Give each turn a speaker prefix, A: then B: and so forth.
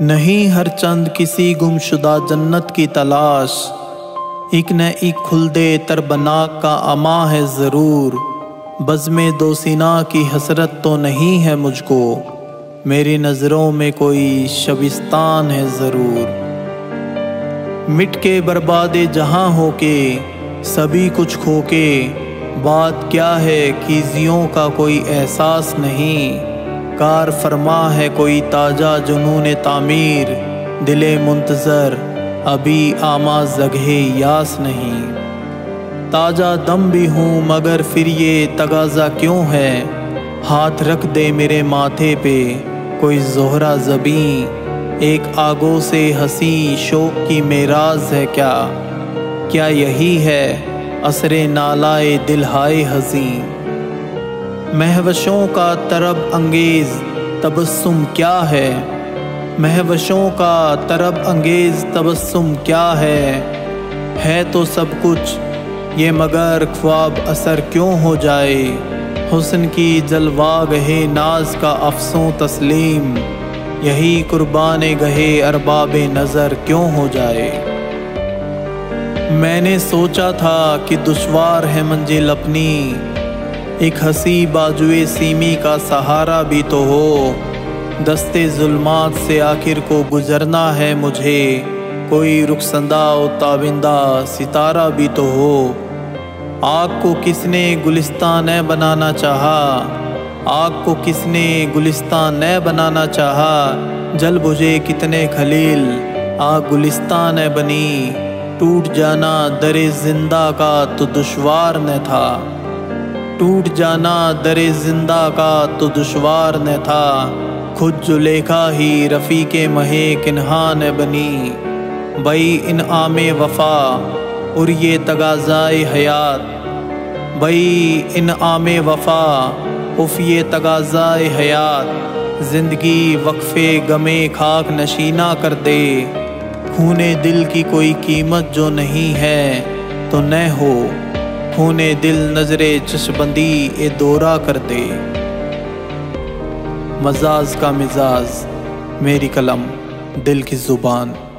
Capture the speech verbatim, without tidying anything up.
A: नहीं हर चंद किसी गुमशुदा जन्नत की तलाश, एक न एक खुल्दे तरबनाक का अमा है ज़रूर। बज़्मे दो सीना की हसरत तो नहीं है मुझको, मेरी नज़रों में कोई शबिस्तान है ज़रूर। मिट के बर्बादे जहाँ हो के सभी कुछ खो के, बात क्या है कीजियों का कोई एहसास नहीं। कार फरमा है कोई ताजा जुनून तामीर, दिले मुंतज़र अभी आमा जगहे यास नहीं। ताजा दम भी हूँ मगर फिर ये तगाज़ा क्यों है, हाथ रख दे मेरे माथे पे कोई ज़ोहरा ज़बीं। एक आगो से हंसी शौक की मेराज है क्या, क्या यही है असरे नालाए दिल हाय हज़ीं। महवशों का तरब अंगेज़ तबस्सुम क्या है, महवशों का तरब अंगेज़ तबस्सुम क्या है। है तो सब कुछ ये मगर ख्वाब असर क्यों हो जाए, हुस्न की जलवा गहे नाज का अफ़सों तस्लीम। यही कुर्बाने गहे अरबाबे नज़र क्यों हो जाए। मैंने सोचा था कि दुश्वार है मंजिल अपनी, एक हंसी बाजुए सीमी का सहारा भी तो हो। दस्ते जुल्मात से आखिर को गुजरना है मुझे, कोई रुखसंदा और ताबिंदा सितारा भी तो हो। आग को किसने गुलिस्तान न बनाना चाहा, आग को किसने गुलिस्तान न बनाना चाहा। जल बुझे कितने खलील आग गुलिस्तान न बनी, टूट जाना दरे जिंदा का तो दुश्वार न था। टूट जाना दरे जिंदा का तो दुश्वार न था, खुद जुलेखा ही रफ़ीक़े महे किन्हा न बनी। बई इन आमे वफ़ा और ये तगाज़ाए हयात, बई इन आमे वफ़ा उफ़ ये तगाज़ाए हयात। ज़िंदगी वक्फ़े गमे खाक नशीना कर दे, खूने दिल की कोई कीमत जो नहीं है तो न हो। खूने दिल नज़रे चश्मबंदी ए दौरा कर दे। मजाज का मिजाज मेरी कलम दिल की ज़ुबान।